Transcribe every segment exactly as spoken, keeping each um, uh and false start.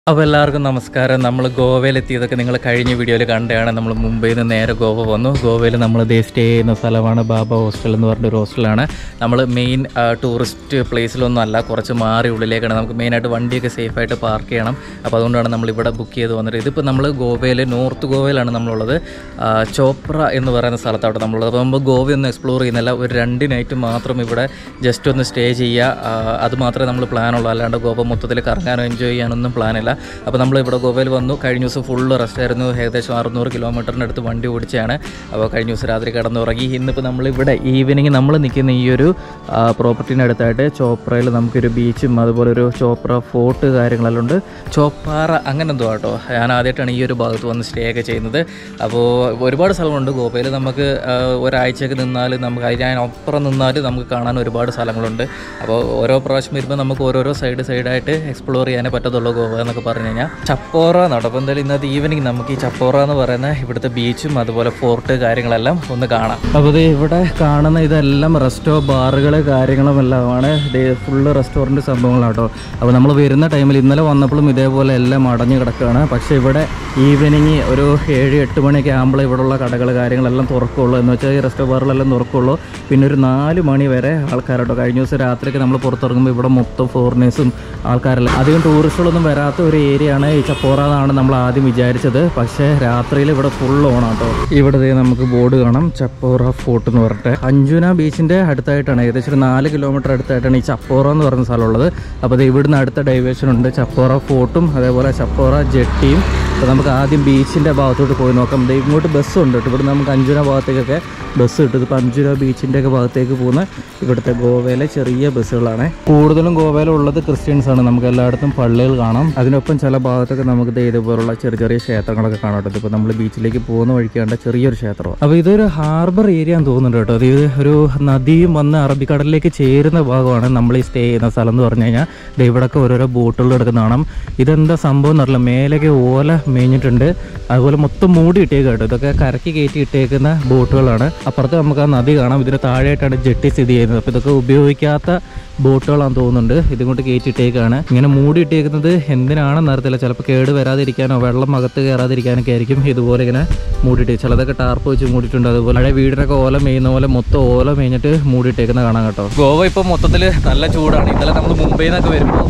അപ്പോൾ എല്ലാവർക്കും നമസ്കാരം. നമ്മൾ ഗോവയിലെത്തിയതൊക്കെ നിങ്ങൾ കഴിഞ്ഞ വീഡിയോയിൽ കണ്ടാണ്. നമ്മൾ മുംബൈയിൽ നിന്ന് നേരെ ഗോവ വന്നു. ഗോവയിൽ നമ്മൾ ഇതേ സ്റ്റേ ചെയ്യുന്ന സ്ഥലമാണ് ബാബ ഹോസ്റ്റൽ എന്ന് പറഞ്ഞൊരു ഹോസ്റ്റലാണ്. നമ്മൾ മെയിൻ ടൂറിസ്റ്റ് പ്ലേസിലൊന്നും അല്ല, കുറച്ച് മാറി ഉള്ളിലേക്കാണ്. നമുക്ക് മെയിനായിട്ട് വണ്ടിയൊക്കെ സേഫായിട്ട് പാർക്ക് ചെയ്യണം. അപ്പോൾ അതുകൊണ്ടാണ് നമ്മളിവിടെ ബുക്ക് ചെയ്ത് വന്നത്. ഇതിപ്പോൾ നമ്മൾ ഗോവയിൽ നോർത്ത് ഗോവയിലാണ് നമ്മളുള്ളത്. ചോപ്ര എന്ന് പറയുന്ന സ്ഥലത്താണ് നമ്മളുള്ളത്. അപ്പോൾ നമ്മൾ ഗോവയൊന്നും എക്സ്പ്ലോർ ചെയ്യുന്നില്ല. ഒരു രണ്ട് നൈറ്റ് മാത്രം ഇവിടെ ജസ്റ്റ് ഒന്ന് സ്റ്റേ ചെയ്യുക, അത് മാത്രമേ നമ്മൾ പ്ലാനുള്ളൂ. അല്ലാണ്ട് ഗോവ മൊത്തത്തിൽ കറങ്ങാനോ എൻജോയ് ചെയ്യാനൊന്നും പ്ലാനില്ല. അപ്പോൾ നമ്മൾ ഇവിടെ ഗോവയിൽ വന്നു. കഴിഞ്ഞ ദിവസം ഫുള്ള് റെസ്റ്റ് ആയിരുന്നു. ഏകദേശം അറുന്നൂറ് കിലോമീറ്ററിന് അടുത്ത് വണ്ടി ഓടിച്ചാണ്. അപ്പോൾ കഴിഞ്ഞ ദിവസം രാത്രി കിടന്നുറങ്ങി. ഇന്നിപ്പോൾ നമ്മളിവിടെ ഈവനിങ് നമ്മൾ നിൽക്കുന്ന ഈ ഒരു പ്രോപ്പർട്ടീൻ്റെ അടുത്തായിട്ട് ചോപ്രയിൽ നമുക്കൊരു ബീച്ചും അതുപോലെ ഒരു ചോപ്ര ഫോർട്ട് കാര്യങ്ങളെല്ലാം ഉണ്ട്. ചോപ്പാറ അങ്ങനെ എന്തോ കേട്ടോ. ഞാൻ ആദ്യമായിട്ടാണ് ഈ ഒരു ഭാഗത്ത് വന്ന് സ്റ്റേ ഒക്കെ ചെയ്യുന്നത്. അപ്പോൾ ഒരുപാട് സ്ഥലങ്ങളുണ്ട് ഗോവയിൽ. നമുക്ക് ഒരാഴ്ചയൊക്കെ നിന്നാൽ നമുക്ക് അതിനപ്പുറം നിന്നാൽ നമുക്ക് കാണാൻ ഒരുപാട് സ്ഥലങ്ങളുണ്ട്. അപ്പോൾ ഓരോ പ്രാവശ്യം വരുമ്പോൾ നമുക്ക് ഓരോരോ സൈഡ് സൈഡായിട്ട് എക്സ്പ്ലോർ ചെയ്യാനേ പറ്റത്തുള്ളൂ ഗോവ എന്നൊക്കെ പറഞ്ഞു കഴിഞ്ഞാൽ. ചപ്പോറ നടക്കും. എന്തായാലും ഇന്നത്തെ ഈവനിങ് നമുക്ക് ഈ ചപ്പോറ എന്ന് പറയുന്ന ഇവിടുത്തെ ബീച്ചും അതുപോലെ ഫോർട്ട് കാര്യങ്ങളെല്ലാം ഒന്ന് കാണാം. അപ്പോൾ ഇത് ഇവിടെ കാണുന്ന ഇതെല്ലാം റെസ്റ്റോ ബാറുകൾ കാര്യങ്ങളും എല്ലാമാണ്. ഇത് ഫുള്ള് റെസ്റ്റോറൻറ്റ് സംഭവങ്ങളാട്ടോ. അപ്പോൾ നമ്മൾ വരുന്ന ടൈമിൽ ഇന്നലെ വന്നപ്പോഴും ഇതേപോലെ എല്ലാം അടഞ്ഞു കിടക്കുകയാണ്. പക്ഷേ ഇവിടെ ഈവനിങ് ഒരു ഏഴ് എട്ട് മണിയൊക്കെ ആകുമ്പോൾ ഇവിടെയുള്ള കടകൾ കാര്യങ്ങളെല്ലാം തുറക്കുള്ളൂ. എന്ന് വെച്ചാൽ ഈ റെസ്റ്റോ ബാറുകളെല്ലാം തുറക്കുള്ളൂ. പിന്നെ ഒരു നാല് മണി വരെ ആൾക്കാരോട്ടോ. കഴിഞ്ഞ ദിവസം രാത്രിയൊക്കെ നമ്മൾ പുറത്തിറങ്ങുമ്പോൾ ഇവിടെ മൊത്തം ഫോറിനേഴ്സും ആൾക്കാരെല്ലാം, അധികം ടൂറിസ്റ്റുകളൊന്നും വരാത്ത ഒരു ഏരിയ ആണ് ഈ ചപ്പോറ എന്നാണ് നമ്മൾ ആദ്യം വിചാരിച്ചത്. പക്ഷേ രാത്രിയിൽ ഇവിടെ ഫുൾ ഓണാട്ടോ. ഇവിടെ നമുക്ക് ബോർഡ് കാണാം, ചപ്പോറ ഫോർട്ട് എന്ന് പറഞ്ഞിട്ട്. അഞ്ജുന ബീച്ചിൻ്റെ അടുത്തായിട്ടാണ്, ഏകദേശം ഒരു നാല് കിലോമീറ്റർ അടുത്തായിട്ടാണ് ഈ ചപ്പോറ എന്ന് പറയുന്ന സ്ഥലമുള്ളത്. അപ്പോൾ അത് ഇവിടുന്ന് അടുത്ത ഡൈവേഷൻ ഉണ്ട്, ചപ്പോറ ഫോർട്ടും അതേപോലെ ചപ്പോറ ജെട്ടിയും. അപ്പോൾ നമുക്ക് ആദ്യം ബീച്ചിൻ്റെ ഭാഗത്തോട്ട് പോയി നോക്കാം. ഇത് ഇങ്ങോട്ട് ബസ്സുണ്ട് കേട്ടോ. ഇവിടെ നമുക്ക് അഞ്ജുന ഭാഗത്തേക്കൊക്കെ ബസ് കിട്ടും. ഇപ്പോൾ അഞ്ജുന ബീച്ചിൻ്റെ ഒക്കെ ഭാഗത്തേക്ക് പോകുന്ന ഇവിടുത്തെ ഗോവയിലെ ചെറിയ ബസ്സുകളാണ്. കൂടുതലും ഗോവയിലുള്ളത് ക്രിസ്ത്യൻസ് ആണ്. നമുക്ക് എല്ലായിടത്തും പള്ളികൾ കാണാം. അതിനൊപ്പം ചില ഭാഗത്തൊക്കെ നമുക്ക് ഇതുപോലുള്ള ചെറിയ ചെറിയ ക്ഷേത്രങ്ങളൊക്കെ കാണാം കേട്ടോ. ഇപ്പോൾ നമ്മൾ ബീച്ചിലേക്ക് പോകുന്ന വഴിക്ക് കണ്ട ചെറിയൊരു ക്ഷേത്രം. അപ്പോൾ ഇതൊരു ഹാർബർ ഏരിയ എന്ന് തോന്നുന്നുണ്ട് കേട്ടോ. അത് ഇത് ഒരു നദിയും വന്ന് അറബിക്കടലിലേക്ക് ചേരുന്ന ഭാഗമാണ് നമ്മൾ ഈ സ്റ്റേ ചെയ്യുന്ന സ്ഥലം എന്ന് പറഞ്ഞു കഴിഞ്ഞാൽ. ഇത് ഇവിടെയൊക്കെ ഓരോരോ ബോട്ടുകൾ എടുക്കുന്ന കാണാം. ഇതെന്താ സംഭവം എന്നറിയില്ല, മേലേക്ക് ഓല മേഞ്ഞിട്ടുണ്ട്. അതുപോലെ മൊത്തം മൂടി ഇട്ടേക്ക് കേട്ടോ. ഇതൊക്കെ കരക്കി കയറ്റി ഇട്ടേക്കുന്ന ബോട്ടുകളാണ്. അപ്പുറത്ത് നമുക്ക് ആ നദി കാണാം. ഇതിന് താഴെയായിട്ടാണ് ജെട്ടി സ്ഥിതി ചെയ്യുന്നത്. അപ്പോൾ ഇതൊക്കെ ഉപയോഗിക്കാത്ത ബോട്ടുകളാണെന്ന് തോന്നുന്നുണ്ട്. ഇതുകൊണ്ട് കയറ്റിയിട്ടേക്കാണ്. ഇങ്ങനെ മൂടി ഇട്ടേക്കുന്നത് എന്തിനാണെന്ന് അറിയത്തില്ല. ചിലപ്പോൾ കേട് വരാതിരിക്കാനോ വെള്ളം അകത്ത് കയറാതിരിക്കാനൊക്കെ ആയിരിക്കും ഇതുപോലെ ഇങ്ങനെ മൂടിയിട്ട്. ചിലതൊക്കെ ടാർപ്പ് വെച്ച് മൂടിയിട്ടുണ്ട്. അതുപോലെ പഴയ വീടിനൊക്കെ ഓല മേയുന്ന പോലെ മൊത്തം ഓല മേഞ്ഞിട്ട് മൂടിയിട്ടേക്കുന്ന കാണാം കേട്ടോ. ഗോവ ഇപ്പോൾ മൊത്തത്തിൽ നല്ല ചൂടാണ്. ഇന്നലെ നമ്മൾ മുംബൈയിൽ നിന്നൊക്കെ വരുമ്പോൾ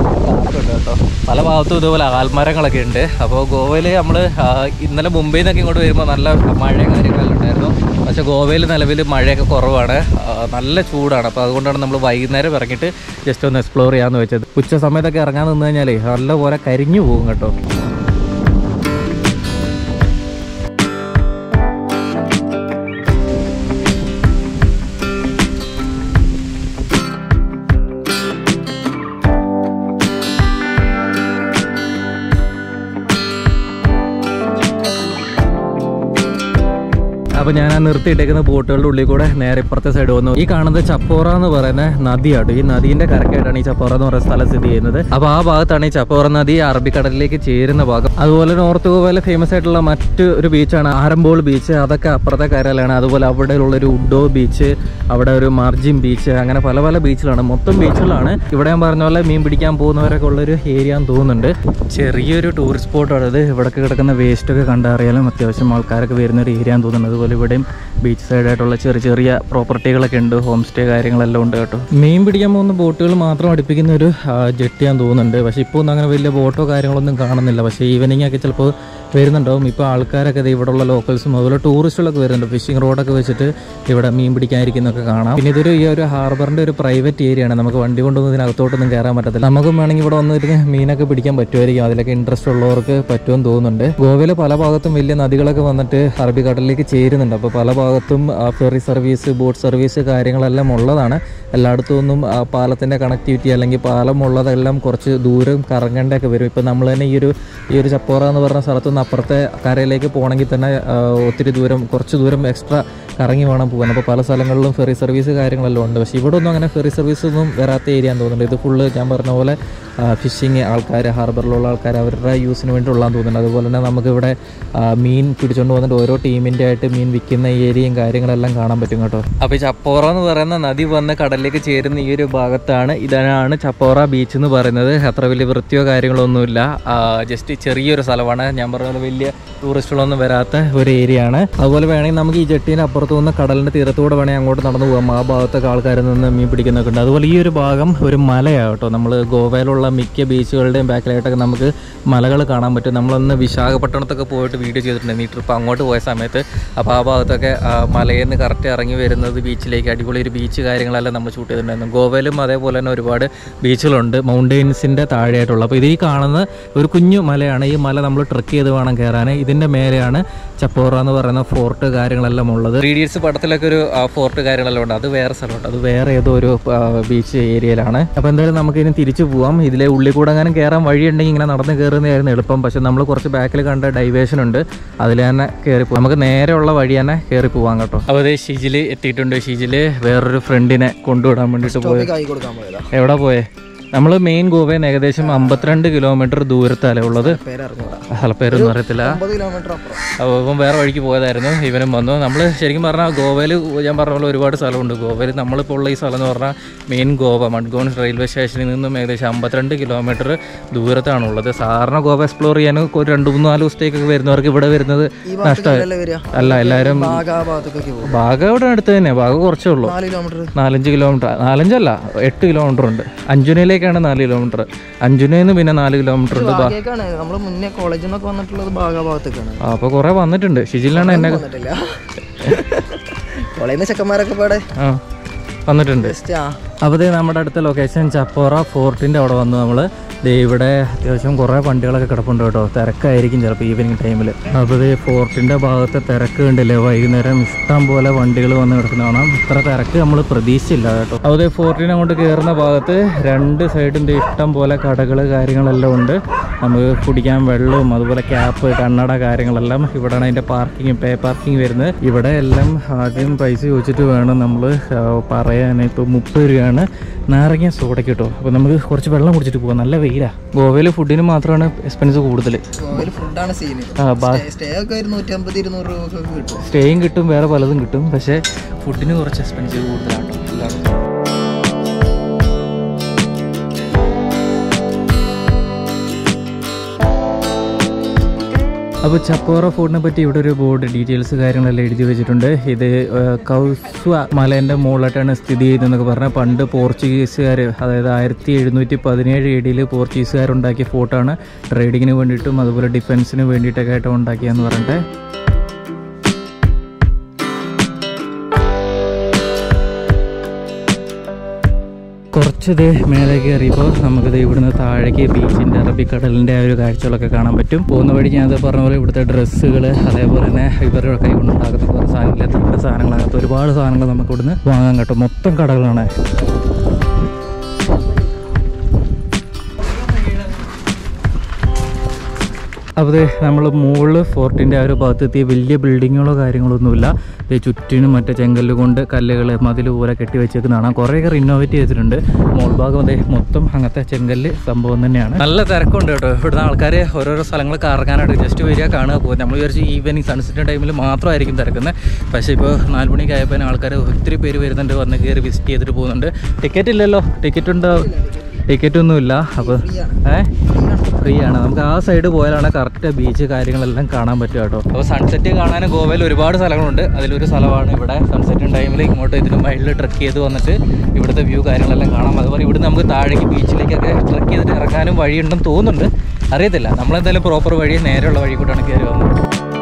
കേട്ടോ പല ഭാഗത്തും ഇതുപോലെ ആൽമരങ്ങളൊക്കെ ഉണ്ട്. അപ്പോൾ ഗോവയിൽ നമ്മൾ ഇന്നലെ മുംബൈയിൽ നിന്നൊക്കെ ഇങ്ങോട്ട് വരുമ്പോൾ നല്ല മഴ കാര്യങ്ങളെല്ലാം ഉണ്ടായിരുന്നു. പക്ഷേ ഗോവയിൽ നിലവിൽ മഴയൊക്കെ കുറവാണ്, നല്ല ചൂടാണ്. അപ്പോൾ അതുകൊണ്ടാണ് നമ്മൾ വൈകുന്നേരം ഇറങ്ങിയിട്ട് ജസ്റ്റ് ഒന്ന് എക്സ്പ്ലോർ ചെയ്യാമെന്ന് വെച്ചത്. ഉച്ച സമയത്തൊക്കെ ഇറങ്ങാൻ നിന്ന് കഴിഞ്ഞാൽ നല്ലപോലെ കരിഞ്ഞു പോകും കേട്ടോ. അപ്പോൾ ഞാൻ ആ നിർത്തിയിട്ടേക്കുന്ന ബോട്ടുകളുടെ ഉള്ളിൽ കൂടെ നേരെ ഇപ്പുറത്തെ സൈഡ് വന്നു. ഈ കാണുന്നത് ചപ്പോറ എന്ന് പറയുന്ന നദിയാണ്. ഈ നദീൻ്റെ കരക്കായിട്ടാണ് ഈ ചപ്പോറ എന്ന് പറയുന്ന സ്ഥലം സ്ഥിതി ചെയ്യുന്നത്. അപ്പോൾ ആ ഭാഗത്താണ് ഈ ചപ്പോറ നദി അറബിക്കടലിലേക്ക് ചേരുന്ന ഭാഗം. അതുപോലെ നോർത്ത് ഗോവയിലെ ഫേമസ് ആയിട്ടുള്ള മറ്റ് ഒരു ബീച്ചാണ് ആരംബോൾ ബീച്ച്. അതൊക്കെ അപ്പുറത്തെ കരയിലാണ്. അതുപോലെ അവിടെ ഉള്ളൊരു ഉഡോ ബീച്ച്, അവിടെ ഒരു മാർജിൻ ബീച്ച്, അങ്ങനെ പല പല ബീച്ചിലാണ്. മൊത്തം ബീച്ചുകളാണ്. ഇവിടെ ഞാൻ പറഞ്ഞ പോലെ മീൻ പിടിക്കാൻ പോകുന്നവരൊക്കെ ഉള്ളൊരു ഏരിയ എന്ന് തോന്നുന്നുണ്ട്. ചെറിയൊരു ടൂറിസ്റ്റ് സ്പോട്ടാണ് ഇത്. ഇവിടെയൊക്കെ കിടക്കുന്ന വേസ്റ്റൊക്കെ കണ്ടറിയാലും അത്യാവശ്യം ആൾക്കാരൊക്കെ വരുന്നൊരു ഏരിയ എന്ന് തോന്നുന്നുണ്ട്. അതുപോലെ ഇവിടെയും ബീച്ച് സൈഡായിട്ടുള്ള ചെറിയ ചെറിയ പ്രോപ്പർട്ടികളൊക്കെ ഉണ്ട്, ഹോം സ്റ്റേ കാര്യങ്ങളെല്ലാം ഉണ്ട് കേട്ടോ. മീൻ പിടിക്കാൻ പോകുന്ന ബോട്ടുകൾ മാത്രം അടുപ്പിക്കുന്ന ഒരു ജെട്ടിയാന്ന് തോന്നുന്നുണ്ട്. പക്ഷേ ഇപ്പോൾ ഒന്നും അങ്ങനെ വലിയ ബോട്ടോ കാര്യങ്ങളൊന്നും കാണുന്നില്ല. പക്ഷേ ഈവനിങ് ഒക്കെ ചിലപ്പോൾ വരുന്നുണ്ടാവും. ഇപ്പോൾ ആൾക്കാരൊക്കെ ഇവിടെയുള്ള ലോക്കൽസും അതുപോലെ ടൂറിസ്റ്റുകളൊക്കെ വരുന്നുണ്ട്. ഫിഷിംഗ് റോഡൊക്കെ വെച്ചിട്ട് ഇവിടെ മീൻ പിടിക്കാതിരിക്കുന്നൊക്കെ കാണാം. പിന്നെ ഇതൊരു ഈ ഒരു ഹാർബറിൻ്റെ ഒരു പ്രൈവറ്റ് ഏരിയ ആണ്. നമുക്ക് വണ്ടി കൊണ്ടൊന്നും ഇതിനകത്തോട്ടൊന്നും കയറാൻ പറ്റത്തില്ല. നമുക്കും വേണമെങ്കിൽ ഇവിടെ വന്നിട്ട് മീനൊക്കെ പിടിക്കാൻ പറ്റുമായിരിക്കും. അതിലൊക്കെ ഇൻട്രസ്റ്റ് ഉള്ളവർക്ക് പറ്റുമെന്ന് തോന്നുന്നുണ്ട്. ഗോവയിലെ പല ഭാഗത്തും വലിയ നദികളൊക്കെ വന്നിട്ട് അറബിക്കടലിലേക്ക് ചേരുന്നുണ്ട്. അപ്പോൾ പല ഭാഗത്തും ഫെറി സർവീസ്, ബോട്ട് സർവീസ് കാര്യങ്ങളെല്ലാം ഉള്ളതാണ്. എല്ലായിടത്തും ഒന്നും പാലത്തിൻ്റെ കണക്ടിവിറ്റി അല്ലെങ്കിൽ പാലം ഉള്ളതെല്ലാം കുറച്ച് ദൂരം കറങ്ങേണ്ടൊക്കെ വരും. ഇപ്പോൾ നമ്മൾ തന്നെ ഈ ഒരു ഈ ഒരു ചപ്പോറ എന്ന് പറഞ്ഞ സ്ഥലത്തുനിന്ന് അപ്പുറത്തെ കരയിലേക്ക് പോകണമെങ്കിൽ തന്നെ ഒത്തിരി ദൂരം, കുറച്ച് ദൂരം എക്സ്ട്രാ കറങ്ങി വേണം പോകാൻ. അപ്പോൾ പല സ്ഥലങ്ങളിലും ഫെറി സർവീസ് കാര്യങ്ങളെല്ലാം ഉണ്ട്. പക്ഷേ ഇവിടെ ഒന്നും അങ്ങനെ ഫെറി സർവീസ് ഒന്നും വരാത്ത ഏരിയ എന്ന് തോന്നുന്നുണ്ട്. ഇത് ഫുള്ള് ഞാൻ പറഞ്ഞ പോലെ ഫിഷിങ് ആൾക്കാർ, ഹാർബറിലുള്ള ആൾക്കാർ അവരുടെ യൂസിന് വേണ്ടി ഉള്ളതെന്ന് തോന്നുന്നുണ്ട്. അതുപോലെ തന്നെ നമുക്കിവിടെ മീൻ പിടിച്ചുകൊണ്ട് വന്നിട്ട് ഓരോ ടീമിൻ്റെ ആയിട്ട് മീൻ വിൽക്കുന്ന ഏരിയയും കാര്യങ്ങളെല്ലാം കാണാൻ പറ്റും കേട്ടോ. അപ്പോൾ ഈ ചപ്പോറ എന്ന് പറയുന്ന നദി വന്ന് കടലിലേക്ക് ചേരുന്ന ഈ ഒരു ഭാഗത്താണ്, ഇതാണ് ചപ്പോറ ബീച്ച് എന്ന് പറയുന്നത്. അത്ര വലിയ വൃത്തിയോ കാര്യങ്ങളോ ഒന്നുമില്ല, ജസ്റ്റ് ചെറിയൊരു സ്ഥലമാണ്. ഞാൻ പറഞ്ഞ പോലെ വലിയ ടൂറിസ്റ്റുകളൊന്നും വരാത്ത ഒരു ഏരിയ ആണ്. അതുപോലെ വേണമെങ്കിൽ നമുക്ക് ഈ ജെട്ടീൻ്റെ അപ്പുറത്ത് നിന്ന് കടലിൻ്റെ തീരത്തൂടെ വേണമെങ്കിൽ അങ്ങോട്ട് നടന്നു പോകാം. ആ ഭാഗത്തൊക്കെ ആൾക്കാരിൽ നിന്ന് മീൻ പിടിക്കുന്നൊക്കെ ഉണ്ട്. അതുപോലെ ഈ ഒരു ഭാഗം ഒരു മലയാണ് കേട്ടോ. നമ്മൾ ഗോവയിലുള്ള മിക്ക ബീച്ചുകളുടെയും ബാക്കിലായിട്ടൊക്കെ നമുക്ക് മലകൾ കാണാൻ പറ്റും. നമ്മളൊന്ന് വിശാഖപട്ടണത്തൊക്കെ പോയിട്ട് വീഡിയോ ചെയ്തിട്ടുണ്ട് ഈ ട്രിപ്പ് അങ്ങോട്ട് പോയ സമയത്ത്. അപ്പോൾ ആ ഭാഗത്തൊക്കെ മലയിൽ നിന്ന് കറക്റ്റ് ഇറങ്ങി വരുന്നത് ബീച്ചിലേക്ക് അടിപൊളി ഒരു ബീച്ച് കാര്യങ്ങളെല്ലാം നമ്മൾ ഷൂട്ട് ചെയ്തിട്ടുണ്ടായിരുന്നു. ഗോവയിലും അതേപോലെ തന്നെ ഒരുപാട് ബീച്ചുകളുണ്ട് മൗണ്ടെയിൻസിൻ്റെ താഴെയായിട്ടുള്ള. അപ്പോൾ ഇത് ഈ കാണുന്ന ഒരു കുഞ്ഞു മലയാണ്. ഈ മല നമ്മൾ ട്രക്ക് ചെയ്ത് വേണം കയറാൻ. ഇതിൻ്റെ മേലെയാണ് ചപ്പോറ എന്ന് പറയുന്ന ഫോർട്ട് കാര്യങ്ങളെല്ലാം ഉള്ളത്. ത്രീ ഇഡിയറ്റ്സ് പടത്തിലൊക്കെ ഒരു ഫോർട്ട് കാര്യങ്ങളെല്ലാം ഉണ്ട്. അത് വേറെ സ്ഥലമുണ്ട്, അത് വേറെ ഏതോ ഒരു ബീച്ച് ഏരിയയിലാണ്. അപ്പോൾ എന്തായാലും നമുക്ക് ഇനി തിരിച്ചു പോവാം. ഇതിലെ ഉള്ളിൽ കൂടെ അങ്ങനെ കയറാൻ വഴിയുണ്ടെങ്കിൽ ഇങ്ങനെ നടന്ന് കയറുന്നതായിരുന്നു എളുപ്പം. പക്ഷെ നമ്മൾ കുറച്ച് ബാക്കിൽ കണ്ട ഡൈവേഷൻ ഉണ്ട്, അതിൽ തന്നെ കയറി പോകാം. നമുക്ക് നേരെയുള്ള വഴി തന്നെ കയറി പോവാം കേട്ടോ. അപ്പോൾ അതേ ഷിജിൽ എത്തിയിട്ടുണ്ട്. ഷിജിൽ വേറൊരു ഫ്രണ്ടിനെ കൊണ്ടുവിടാൻ വേണ്ടിയിട്ട് പോയി. എവിടെ പോയേ? നമ്മൾ മെയിൻ ഗോവയിൽ നിന്ന് ഏകദേശം അമ്പത്തിരണ്ട് കിലോമീറ്റർ ദൂരത്തല്ലേ ഉള്ളത്. സ്ഥലപ്പേരൊന്നും അറിയത്തില്ല. അപ്പോൾ ഇപ്പം വേറെ വഴിക്ക് പോയതായിരുന്നു. ഇവനും വന്നു. നമ്മൾ ശരിക്കും പറഞ്ഞാൽ ഗോവയിൽ ഞാൻ പറഞ്ഞ പോലെ ഒരുപാട് സ്ഥലമുണ്ട്. ഗോവയിൽ നമ്മളിപ്പോൾ ഉള്ള ഈ സ്ഥലം എന്ന് പറഞ്ഞാൽ മെയിൻ ഗോവ മഡ്ഗോൺ റെയിൽവേ സ്റ്റേഷനിൽ നിന്നും ഏകദേശം അമ്പത്തിരണ്ട് കിലോമീറ്റർ ദൂരത്താണുള്ളത്. സാധാരണ ഗോവ എക്സ്പ്ലോർ ചെയ്യാൻ ഒരു രണ്ട് മൂന്ന് നാല് ദിവസത്തേക്കൊക്കെ വരുന്നവർക്ക് ഇവിടെ വരുന്നത് നഷ്ടമായി. അല്ല, എല്ലാവരും ബാഗ ഇവിടെ അടുത്ത് തന്നെ. ബാഗ കുറച്ചേ ഉള്ളൂ, നാലഞ്ച് കിലോമീറ്റർ. നാലഞ്ചല്ല, എട്ട് കിലോമീറ്റർ ഉണ്ട്. അഞ്ചുനയിലേക്ക് നാല് കിലോമീറ്റർ, അഞ്ചുനയിൽ പിന്നെ നാല് കിലോമീറ്റർ ഉണ്ട്. അപ്പൊ കൊറേ വന്നിട്ടുണ്ട്. ഷിജിലാണ് എന്നെ വന്നിട്ടുണ്ട്. അപ്പോൾ നമ്മുടെ അടുത്ത ലൊക്കേഷൻ ചപ്പോറ ഫോർട്ടിൻ്റെ അവിടെ വന്നു. നമ്മൾ ഇവിടെ അത്യാവശ്യം കുറേ വണ്ടികളൊക്കെ കിടപ്പുണ്ട് കേട്ടോ. തിരക്കായിരിക്കും ചിലപ്പോൾ ഈവനിങ് ടൈമിൽ. അപ്പോൾ ഈ ഫോർട്ടിൻ്റെ ഭാഗത്തെ തിരക്ക് കണ്ടില്ലേ, വൈകുന്നേരം ഇഷ്ടം പോലെ വണ്ടികൾ വന്ന് കിടക്കുന്ന കാണാം. ഇത്ര തിരക്ക് നമ്മൾ പ്രതീക്ഷിച്ചില്ല കേട്ടോ. അപ്പോൾ ഫോർട്ടിനെ കൊണ്ട് കയറുന്ന ഭാഗത്ത് രണ്ട് സൈഡും ഇഷ്ടം പോലെ കടകൾ കാര്യങ്ങളെല്ലാം ഉണ്ട്. നമുക്ക് കുടിക്കാൻ വെള്ളവും അതുപോലെ ക്യാപ്പ്, കണ്ണട കാര്യങ്ങളെല്ലാം ഇവിടെയാണ്. അതിൻ്റെ പാർക്കിങ്, പേ പാർക്കിങ് വരുന്നത്. ഇവിടെ എല്ലാം ആദ്യം പൈസ ചോദിച്ചിട്ട് വേണം നമ്മൾ പറയാൻ. ഇപ്പോൾ മുപ്പത് രൂപയാണ് നാരങ്ങ സോഡയ്ക്ക് കേട്ടോ. അപ്പോൾ നമുക്ക് കുറച്ച് വെള്ളം കുടിച്ചിട്ട് പോകാം. നല്ല വെയിലാണ്. ഗോവയിൽ ഫുഡിന് മാത്രമാണ് എക്സ്പെൻസ് കൂടുതൽ. സ്റ്റേയും കിട്ടും, വേറെ പലതും കിട്ടും. പക്ഷേ ഫുഡിന് കുറച്ച് എക്സ്പെൻസീവ് കൂടുതലാണ്. അപ്പോൾ ചപ്പോറ ഫോർട്ടിനെ പറ്റി ഇവിടെ ഒരു ബോർഡ് ഡീറ്റെയിൽസ് കാര്യങ്ങളെല്ലാം എഴുതി വെച്ചിട്ടുണ്ട്. ഇത് കൗസ്വ മലേൻ്റെ മുകളിലായിട്ടാണ് സ്ഥിതി ചെയ്യുന്നതെന്നൊക്കെ പറഞ്ഞാൽ പണ്ട് പോർച്ചുഗീസുകാർ, അതായത് ആയിരത്തി എഴുന്നൂറ്റി പതിനേഴ് എ ഡിയിൽ പോർച്ചുഗീസുകാരുണ്ടാക്കിയ ഫോർട്ടാണ്. ട്രേഡിങ്ങിന് വേണ്ടിയിട്ടും അതുപോലെ ഡിഫൻസിന് വേണ്ടിയിട്ടൊക്കെ ആയിട്ട് ഉണ്ടാക്കിയെന്ന് പറഞ്ഞിട്ട്. കുറച്ചത് മേലെ കയറിയപ്പോൾ നമുക്കിത് ഇവിടുന്ന് താഴേക്ക് ബീച്ചിൻ്റെ അറബിക്കടലിൻ്റെ ആ ഒരു കാഴ്ചകളൊക്കെ കാണാൻ പറ്റും. പോകുന്ന വഴി ഞാനത് പറഞ്ഞ പോലെ ഇവിടുത്തെ ഡ്രസ്സുകൾ, അതേപോലെ തന്നെ ഇവരുടെ കൈ കൊണ്ടുണ്ടാക്കുന്ന കുറേ സാധനങ്ങൾ, എത്ര സാധനങ്ങളകത്ത് ഒരുപാട് സാധനങ്ങൾ നമുക്ക് ഇവിടുന്ന് വാങ്ങാൻ കിട്ടും. മൊത്തം കടകളാണ്. അപ്പോൾ നമ്മൾ മുകളിൽ ഫോർട്ടിൻ്റെ ആ ഒരു ഭാഗത്തെത്തിയ വലിയ ബിൽഡിങ്ങുകളോ കാര്യങ്ങളോ ഒന്നുമില്ല. ഇത് ചുറ്റിനും മറ്റേ ചെങ്കല്ല് കൊണ്ട് കല്ലുകൾ മതിൽ പോലെ കെട്ടി വെച്ചേക്കുന്നതാണ്. കുറേയൊക്കെ റിനോവേറ്റ് ചെയ്തിട്ടുണ്ട്. മോൾ ഭാഗം അതേ മൊത്തം അങ്ങനത്തെ ചെങ്കല്ല് സംഭവം തന്നെയാണ്. നല്ല തിരക്കുണ്ട് കേട്ടോ. ഇവിടുന്ന് ആൾക്കാർ ഓരോരോ സ്ഥലങ്ങൾ കറങ്ങാനായിട്ട് ജസ്റ്റ് വരിക, കാണുക, പോകും. നമ്മൾ വിചാരിച്ച് ഈവനിങ് സൺസെറ്റ് ടൈമിൽ മാത്രമായിരിക്കും തിരക്കുന്നത്. പക്ഷേ ഇപ്പോൾ നാല് മണിക്ക് ആയപ്പോൾ ആൾക്കാർ ഒത്തിരി പേര് വരുന്നുണ്ട്, വന്ന് കയറി വിസിറ്റ് ചെയ്തിട്ട് പോകുന്നുണ്ട്. ടിക്കറ്റ് ഇല്ലല്ലോ? ടിക്കറ്റ് ഉണ്ടോ? ടിക്കറ്റൊന്നുമില്ല. അപ്പോൾ ഏഹ് ഫ്രീ ആണ്. നമുക്ക് ആ സൈഡ് പോയാലാണ് കറക്റ്റ് ബീച്ച് കാര്യങ്ങളെല്ലാം കാണാൻ പറ്റുക കേട്ടോ. അപ്പോൾ സൺസെറ്റ് കാണാൻ ഗോവയിൽ ഒരുപാട് സ്ഥലങ്ങളുണ്ട്. അതിലൊരു സ്ഥലമാണ് ഇവിടെ. സൺസെറ്റ് ടൈമിൽ ഇങ്ങോട്ട് ഇതിന് മൈലിൽ ട്രക്ക് ചെയ്ത് വന്നിട്ട് ഇവിടുത്തെ വ്യൂ കാര്യങ്ങളെല്ലാം കാണാം. അതുപോലെ ഇവിടെ നമുക്ക് താഴേക്ക് ബീച്ചിലേക്കൊക്കെ ട്രക്ക് ചെയ്തിട്ട് ഇറങ്ങാനും വഴിയുണ്ടെന്ന് തോന്നുന്നുണ്ട്, അറിയത്തില്ല. നമ്മളെന്തായാലും പ്രോപ്പർ വഴി നേരെയുള്ള വഴി കൂട്ടാണ് കയറി വന്നത്.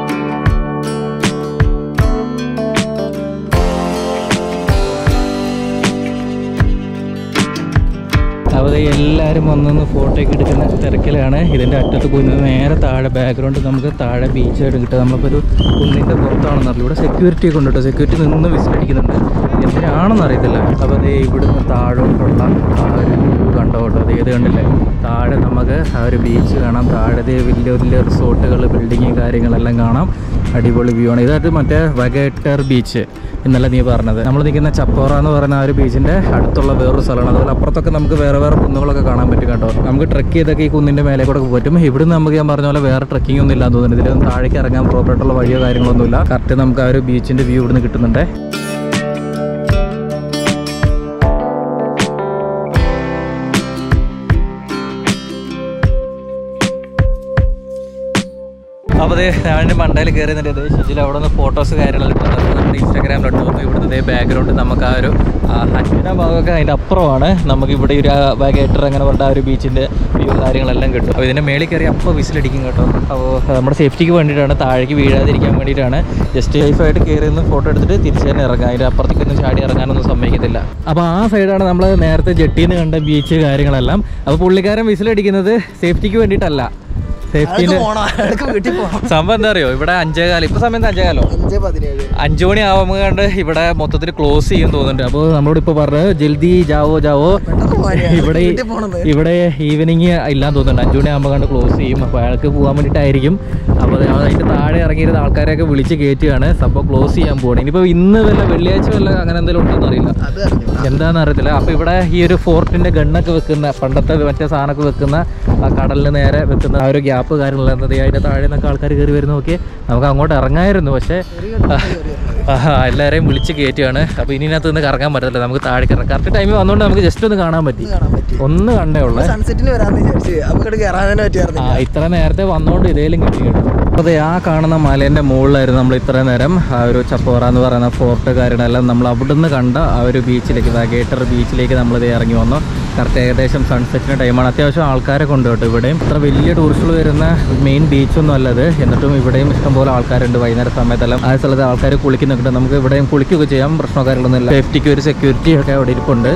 അപ്പോൾ എല്ലാവരും വന്നൊന്ന് ഫോട്ടോയൊക്കെ എടുക്കുന്ന തിരക്കിലാണ്. ഇതിൻ്റെ അറ്റത്ത് പോയി നേരെ താഴെ ബാക്ക്ഗ്രൗണ്ട് നമുക്ക് താഴെ ബീച്ചായിട്ട് കിട്ടുക. നമ്മളിപ്പോൾ ഒരു കുന്നിൻ്റെ പുറത്താണെന്ന് അറിയില്ല. ഇവിടെ സെക്യൂരിറ്റി ഒക്കെ ഉണ്ട് കേട്ടോ. സെക്യൂരിറ്റി നിന്ന് വിസിലടിക്കുന്നുണ്ട്. എങ്ങനെയാണെന്ന് അറിയത്തില്ല. അപ്പോൾ അത് ഇവിടുന്ന് താഴോട്ടുള്ള ആ ഒരു വ്യൂ കണ്ടോ കേട്ടോ. അത് ഏത് കണ്ടില്ലേ, താഴെ നമുക്ക് ആ ഒരു ബീച്ച് കാണാം. താഴെ വലിയ വലിയ റിസോർട്ടുകൾ, ബിൽഡിങ് കാര്യങ്ങളെല്ലാം കാണാം. അടിപൊളി വ്യൂ ആണ്. ഇതായിട്ട് മറ്റേ വഗേറ്റർ ബീച്ച് ഇന്നലെ നീ പറഞ്ഞത്. നമ്മൾ നിൽക്കുന്ന ചപ്പോറ എന്ന് പറയുന്ന ആ ഒരു ബീച്ചിൻ്റെ അടുത്തുള്ള വേറൊരു സ്ഥലമാണ്. അതുപോലെ അപ്പുറത്തൊക്കെ നമുക്ക് വേറെ വേറെ കുന്നുകളൊക്കെ കാണാൻ പറ്റും കേട്ടോ. നമുക്ക് ട്രക്ക് ചെയ്തൊക്കെ ഈ കുന്നിൻ്റെ മേലെ കൂടെ പറ്റും. ഇവിടുന്ന് നമുക്ക് ഞാൻ പറഞ്ഞ പോലെ വേറെ ട്രക്കിംഗ് ഒന്നും ഇല്ലാന്ന് തോന്നുന്നു. ഇതിലൊന്നും താഴേക്ക് ഇറങ്ങാൻ പ്രോപ്പറായിട്ടുള്ള വഴിയോ കാര്യങ്ങളൊന്നുമില്ല. കറക്റ്റ് നമുക്ക് ആ ഒരു ബീച്ചിൻ്റെ വ്യൂ ഇവിടുന്ന് കിട്ടുന്നുണ്ട്. അപ്പോൾ അതേ ഞാൻ മണ്ടയിൽ കയറി നിന്നിട്ട് ശുചിയിൽ അവിടെ നിന്ന് ഫോട്ടോസ് കാര്യങ്ങളെല്ലാം നമ്മുടെ ഇൻസ്റ്റാഗ്രാമിലിട്ടു. അപ്പോൾ ഇവിടുത്തെ ബാക്ക്ഗ്രൗണ്ട് നമുക്ക് ആ ഒരു ഹഞ്ചിന ഭാഗമൊക്കെ അതിൻ്റെ അപ്പുറമാണ്. നമുക്ക് ഇവിടെ ഒരു ബാഗേറ്റർ അങ്ങനെ പറഞ്ഞ ആ ഒരു ബീച്ചിൻ്റെ വ്യൂ കാര്യങ്ങളെല്ലാം കിട്ടും. അപ്പോൾ ഇതിൻ്റെ മേളിൽ കയറി അപ്പോൾ വിസിലടിക്കും കേട്ടോ. അപ്പോൾ നമ്മുടെ സേഫ്റ്റിക്ക് വേണ്ടിയിട്ടാണ്, താഴേക്ക് വീഴാതിരിക്കാൻ വേണ്ടിയിട്ടാണ്. ജസ്റ്റ് സേഫായിട്ട് കയറി നിന്ന് ഫോട്ടോ എടുത്തിട്ട് തിരിച്ച് തന്നെ ഇറങ്ങാം. അതിൻ്റെ അപ്പുറത്തേക്കൊന്നും ചാടി ഇറങ്ങാനൊന്നും സമ്മതിക്കത്തില്ല. അപ്പോൾ ആ സൈഡാണ് നമ്മൾ നേരത്തെ ജെട്ടിയിൽ നിന്ന് കണ്ട ബീച്ച് കാര്യങ്ങളെല്ലാം. അപ്പോൾ പുള്ളിക്കാരൻ വിസിലടിക്കുന്നത് സേഫ്റ്റിക്ക് വേണ്ടിയിട്ടല്ല, സേഫ്റ്റിന്റെ സംഭവം എന്താ അറിയോ, ഇവിടെ അഞ്ചേകാലം ഇപ്പൊ സമയത്ത് അഞ്ചേകാലോ അഞ്ചു മണി ആവുമ്പോ കണ്ട് ഇവിടെ മൊത്തത്തിൽ ക്ലോസ് ചെയ്യും തോന്നുന്നുണ്ട്. അപ്പോൾ നമ്മളോട് ഇപ്പൊ പറഞ്ഞത് ജൽദി ജാവോ ജാവോ, ഇവിടെ ഇവിടെ ഈവനിങ് ഇല്ലാന്ന് തോന്നുന്നുണ്ട്. അഞ്ചു മണി ആകുമ്പോൾ കണ്ട് ക്ലോസ് ചെയ്യും. അപ്പോൾ അയാൾക്ക് പോകാൻ വേണ്ടിയിട്ടായിരിക്കും. അപ്പോൾ അതിന്റെ താഴെ ഇറങ്ങിയിരുന്ന ആൾക്കാരെയൊക്കെ വിളിച്ച് കയറ്റുകയാണ്. സംഭവം ക്ലോസ് ചെയ്യാൻ പോകണം. ഇനിയിപ്പോൾ ഇന്ന് വല്ല വെള്ളിയാഴ്ച വല്ല അങ്ങനെ എന്തെങ്കിലും ഉണ്ടെന്ന് അറിയില്ല, എന്താണെന്ന് അറിയത്തില്ല. അപ്പോൾ ഇവിടെ ഈ ഒരു ഫോർട്ടിന്റെ ഗണ്ണൊക്കെ വെക്കുന്ന, പണ്ടത്തെ മറ്റേ സാധനമൊക്കെ വെക്കുന്ന, കടലിന് നേരെ വെക്കുന്ന ആ ഒരു ഗ്യാപ്പ് കാര്യങ്ങളുള്ളത് അതിൻ്റെ താഴെ നിന്നൊക്കെ ആൾക്കാർ കയറി വരുന്ന നോക്കി നമുക്ക് അങ്ങോട്ട് ഇറങ്ങായിരുന്നു. പക്ഷേ എല്ലാവരെയും വിളിച്ച് കയറ്റുകയാണ്. അപ്പോൾ ഇനി ഇതിനകത്ത് നിന്ന് കറങ്ങാൻ പറ്റത്തില്ല, നമുക്ക് താഴേക്ക് ഇറങ്ങാം. കറക്റ്റ് ടൈമിൽ വന്നുകൊണ്ട് നമുക്ക് ജസ്റ്റ് ഒന്ന് കാണാൻ പറ്റി, ഒന്ന് കണ്ടേ ഉള്ളൂ. ആ ഇത്ര നേരത്തെ വന്നുകൊണ്ട് ഇതേലും കിട്ടി കേട്ടോ. അതെ, ആ കാണുന്ന മലേൻ്റെ മുകളിലായിരുന്നു നമ്മൾ ഇത്ര നേരം ആ ഒരു ചപ്പോറ എന്ന് പറയുന്ന ഫോർട്ട് കാര്യങ്ങളെല്ലാം നമ്മൾ അവിടുന്ന് കണ്ട ആ ഒരു ബീച്ചിലേക്ക്, വഗേറ്റർ ബീച്ചിലേക്ക് നമ്മളിത് ഇറങ്ങി വന്നു. കറക്റ്റ് ഏകദേശം സൺസെറ്റിൻ്റെ ടൈമാണ്. അത്യാവശ്യം ആൾക്കാരെ കൊണ്ട് കേട്ടോ. ഇവിടെയും ഇത്ര വലിയ ടൂറിസ്റ്റുകൾ വരുന്ന മെയിൻ ബീച്ചൊന്നും അല്ലത്. എന്നിട്ടും ഇവിടെയും ഇഷ്ടംപോലെ ആൾക്കാരുണ്ട്. വൈകുന്നേര സമയത്തെല്ലാം ആ സ്ഥലത്ത് ആൾക്കാർ കുളിക്കുന്നുണ്ട്. നമുക്ക് ഇവിടെയും കുളിക്കുകയൊക്കെ ചെയ്യാം, പ്രശ്നമോ കാര്യങ്ങളൊന്നുമില്ല. സേഫ്റ്റിക്ക് ഒരു സെക്യൂരിറ്റി ഒക്കെ അവിടെ ഇരിപ്പുണ്ട്.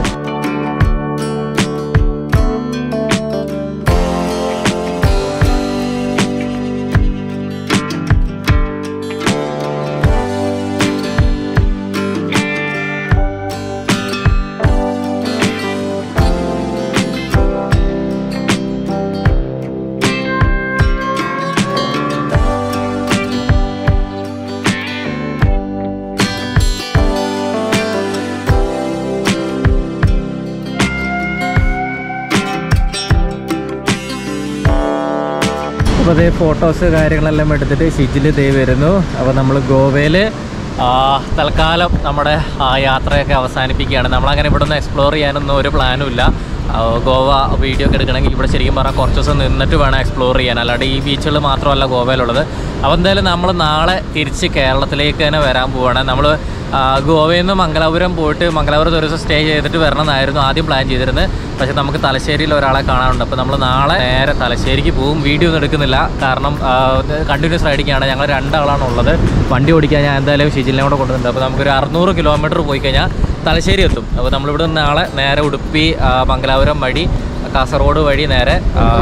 അപ്പോൾ അതേ ഫോട്ടോസ് കാര്യങ്ങളെല്ലാം എടുത്തിട്ട് ഷിജിൽ ദേ വരുന്നു. അപ്പോൾ നമ്മൾ ഗോവയിൽ തൽക്കാലം നമ്മുടെ ആ യാത്രയൊക്കെ അവസാനിപ്പിക്കുകയാണ്. നമ്മളങ്ങനെ ഇവിടെ നിന്ന് എക്സ്പ്ലോർ ചെയ്യാനൊന്നും ഒരു പ്ലാനും ഇല്ല. ഗോവ വീഡിയോ ഒക്കെ എടുക്കണമെങ്കിൽ ഇവിടെ ശരിക്കും പറഞ്ഞാൽ കുറച്ച് ദിവസം നിന്നിട്ട് വേണം എക്സ്പ്ലോർ ചെയ്യാൻ, അല്ലാണ്ട് ഈ ബീച്ചുകൾ മാത്രമല്ല ഗോവയിലുള്ളത്. അപ്പോൾ എന്തായാലും നമ്മൾ നാളെ തിരിച്ച് കേരളത്തിലേക്ക് തന്നെ വരാൻ പോവുകയാണ്. നമ്മൾ ഗോവയിൽ നിന്ന് മംഗലാപുരം പോയിട്ട് മംഗലാപുരത്ത് ഒരു ദിവസം സ്റ്റേ ചെയ്തിട്ട് വരണം എന്നായിരുന്നു ആദ്യം പ്ലാൻ ചെയ്തിരുന്നത്. പക്ഷേ നമുക്ക് തലശ്ശേരിയിൽ ഒരാളെ കാണാനുണ്ട്. അപ്പോൾ നമ്മൾ നാളെ നേരെ തലശ്ശേരിക്ക് പോകും. വീഡിയോ ഒന്നും എടുക്കുന്നില്ല, കാരണം കണ്ടിന്യൂസ് റൈഡിങ്ങാണ്. ഞങ്ങൾ രണ്ടാളാണ് ഉള്ളത്. വണ്ടി ഓടിക്കാൻ ഞാൻ എന്തായാലും ഷിജിലിനെ കൂടെ കൊണ്ടുവരുന്നുണ്ട്. അപ്പോൾ നമുക്കൊരു അറുന്നൂറ് കിലോമീറ്റർ പോയി കഴിഞ്ഞാൽ തലശ്ശേരി എത്തും. അപ്പോൾ നമ്മളിവിടെ നിന്ന് നാളെ നേരെ ഉടുപ്പി, മംഗലാപുരം വഴി, കാസർഗോഡ് വഴി നേരെ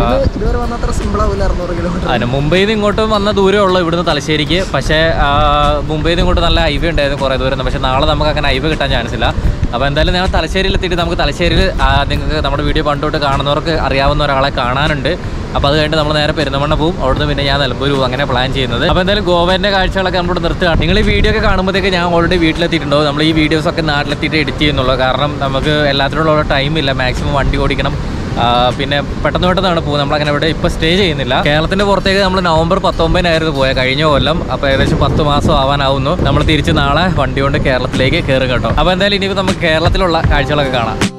അതിന് മുംബൈയിൽ നിന്ന് ഇങ്ങോട്ടും വന്ന ദൂരമേ ഉള്ളൂ ഇവിടുന്ന് തലശ്ശേരിക്ക്. പക്ഷേ മുംബൈയിൽ നിന്ന് ഇങ്ങോട്ട് നല്ല ഹൈവേ ഉണ്ടായിരുന്നു കുറേ ദൂരം. പക്ഷേ നാളെ നമുക്ക് അങ്ങനെ ഹൈവേ കിട്ടാൻ ചാൻസ് ഇല്ല. അപ്പോൾ എന്തായാലും ഞങ്ങൾ തലശ്ശേരിയിൽ എത്തിയിട്ട് നമുക്ക് തലശ്ശേരിയിൽ നിങ്ങൾക്ക് നമ്മുടെ വീഡിയോ പണ്ടോട്ട് കാണുന്നവർക്ക് അറിയാവുന്ന ഒരാളെ കാണാനുണ്ട്. അപ്പോൾ അത് കഴിഞ്ഞിട്ട് നമ്മൾ നേരെ പെരുന്തമണ്ണ പോകും. അവിടുന്ന് പിന്നെ ഞാൻ നിലമ്പൂർ പോകും, അങ്ങനെ പ്ലാൻ ചെയ്യുന്നത്. അപ്പോൾ എന്തായാലും ഗോവൻ്റെ കാഴ്ചകളൊക്കെ നമ്മളോട് നിർത്തുക. നിങ്ങൾ ഈ വീഡിയോ ഒക്കെ കാണുമ്പോഴത്തേക്ക് ഞാൻ ഓൾറെഡി വീട്ടിലെത്തിയിട്ടുണ്ടാവും. നമ്മൾ ഈ വീഡിയോസൊക്കെ നാട്ടിലെത്തിയിട്ട് എഡിറ്റ് ചെയ്യുന്നുള്ളൂ, കാരണം നമുക്ക് എല്ലാത്തിനുള്ള ടൈമില്ല. മാക്സിമം വണ്ടി ഓടിക്കണം, പിന്നെ പെട്ടെന്ന് പെട്ടെന്നാണ് പോകുന്നത്. നമ്മളങ്ങനെ ഇവിടെ ഇപ്പോൾ സ്റ്റേ ചെയ്യുന്നില്ല. കേരളത്തിൻ്റെ പുറത്തേക്ക് നമ്മൾ നവംബർ പത്തൊമ്പതിനായിരുന്നു പോയത് കഴിഞ്ഞ കൊല്ലം. അപ്പോൾ ഏകദേശം പത്ത് മാസം ആവാനാവുന്നു. നമ്മൾ തിരിച്ച് നാളെ വണ്ടി കൊണ്ട് കേരളത്തിലേക്ക് കയറും കേട്ടോ. അപ്പോൾ എന്തായാലും ഇനിയിപ്പോൾ നമുക്ക് കേരളത്തിലുള്ള കാഴ്ചകളൊക്കെ കാണാം.